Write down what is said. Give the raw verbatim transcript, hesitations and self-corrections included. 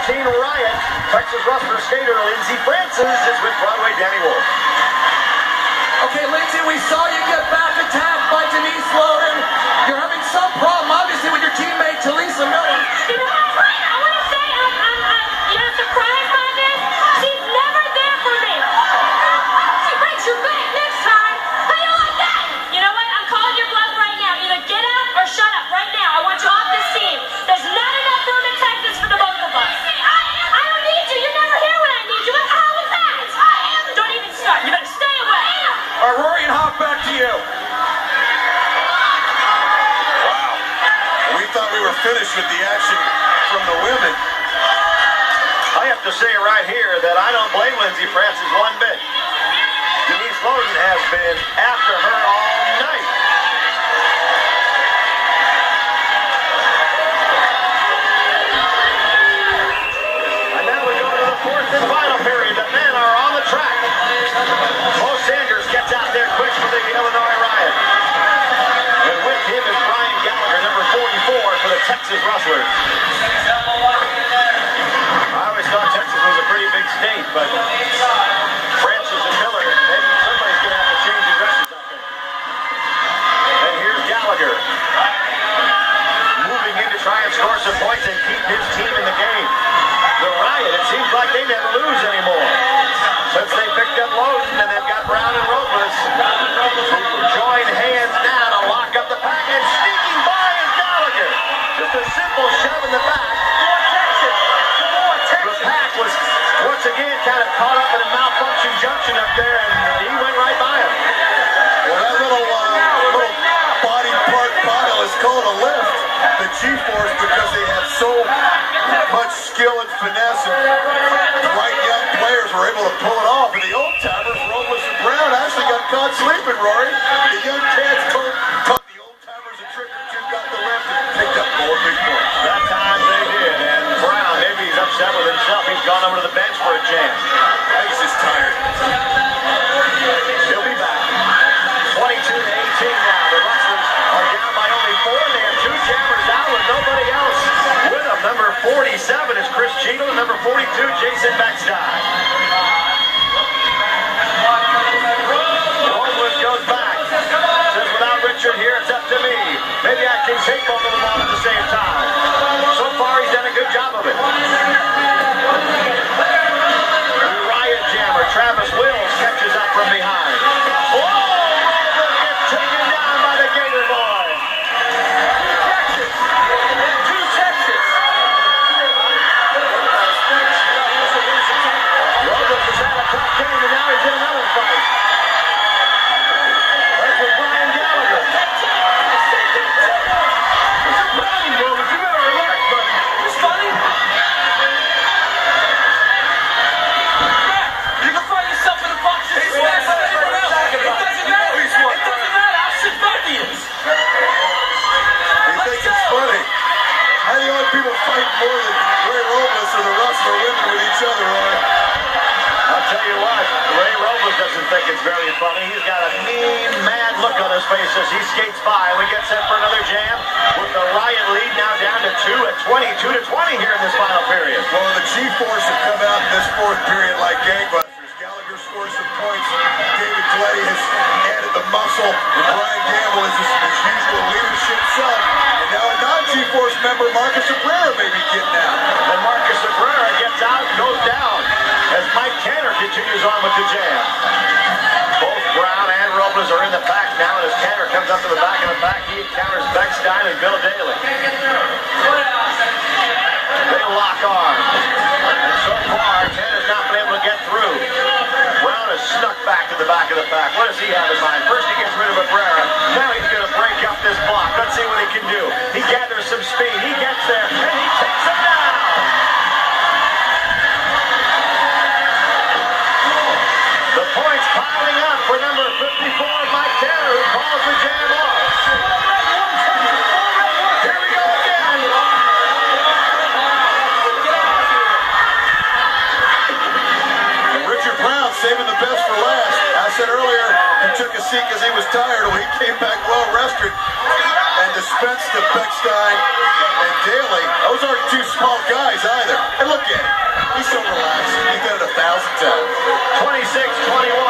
fourteen Riot. Texas Rustlers skater Lindsey Francis is with Broadway Danny Wolf. Okay, Lindsey, we saw you get back attacked by Denise Loden. You're having some problem, obviously, with your teammate, Talisa Miller. You know what? I want to say I'm, I'm, I'm, you're surprised by this. She's never there for me. She breaks your back next time. How you like that? You know what? I'm calling your bluff right now. Either get out or shut up right now. I want you off this team. There's not enough room in Texas for the both of us. I don't need you. You're never here when I need you. What the hell was that? Don't even start. You better stay away. All right, Rory and Hawk, back to you. Wow. We thought we were finished with the action from the women. I have to say right here that I don't blame Lindsey Francis one bit. Denise Loden has been after her all night. And now we go to the fourth and final period. The men are on the track. Mo Sanders gets out there quick for the Illinois Riot. And with him is Brian Gallagher, number forty-four for the Texas Rustlers. I always thought Texas was a pretty big state, but Francis and Miller, maybe somebody's going to have to change the dresses out there. And here's Gallagher. Moving in to try and score some points and keep his team in the game. The Riot, it seems like they never lose anymore. Since they picked up Loden and they've got Brown and Robles who join hands now to lock up the pack, and sneaking by is Gallagher. Just a simple shove in the back. The pack was once again kind of caught up in a malfunction junction up there, and he went right by him. Well, that little, uh, little body part pile is called a lift. The G-Force, because they have so much skill and finesse, and bright young players were able to pull it off. And the old-timers, Robles and Brown, actually got caught sleeping, Rory. The young cats taught, taught the old-timers a trick or two, got the lift, and picked up more big points. That time they did, and Brown, maybe he's upset with himself. He's gone over to the bench for a chance. I think he's just tired. He'll be back. twenty-two to eighteen now. The Rustlers are down by only four. They have two jammers out with nobody else with them. Number forty-seven is Chris Cheadle, and number forty-two, Jason Beckstein. Robles goes back. Says, without Richard here, it's up to me. Maybe I can take both of them on at the same time. So far, he's done a good job of it. The Riot jammer, Travis Wills, catches up from behind. Oh, Robles gets taken down by the Gator boy. Texas. To Texas. Robles has had a tough game, and now he's in another fight. That's with Brian Gallagher. Running, Robles. You better relax, buddy. It's funny. You can find yourself in a box just as fast as anyone else. It doesn't matter. It doesn't matter how shit bad he is. You think it's funny? How do the only people fight more than Ray Robles or the Rustler women with each other, Rory? I'll tell you what, Ray Robles doesn't think it's very funny. He's got a mean, mad look on his face as he skates by. And we get set for another jam with the Riot lead now down to two at twenty-two to twenty here in this final period. Well, the G-Force have come out in this fourth period like gangbusters. Gallagher scores some points. David Gleddy has added the muscle. And Brian Gamble is his, his usual leadership self. And now a non-G-Force member, Marcus Abrera, may be getting out. And Marcus Abrera gets out and goes down as Mike Tanner continues on with the jam. Both Brown and Robles are in the pack now, and as Tanner comes up to the back of the pack, he encounters Beckstein and Bill Daly. They lock arms. And so far, Tanner's not been able to get through. Brown has snuck back to the back of the pack. What does he have in mind? First he gets rid of Abrera. Now he's going to break up this block. Let's see what he can do. He gathers some speed. He gets there, and he takes him down. The points piling up for number fifty-four, Mike Tanner, who calls the jam off. Here we go again. Richard Brown saving the best for last. I said earlier he took a seat because he was tired. Well, he came back well rested and dispensed to Beckstein and Daly. Those aren't two small guys either. And look at twenty-six twenty-one.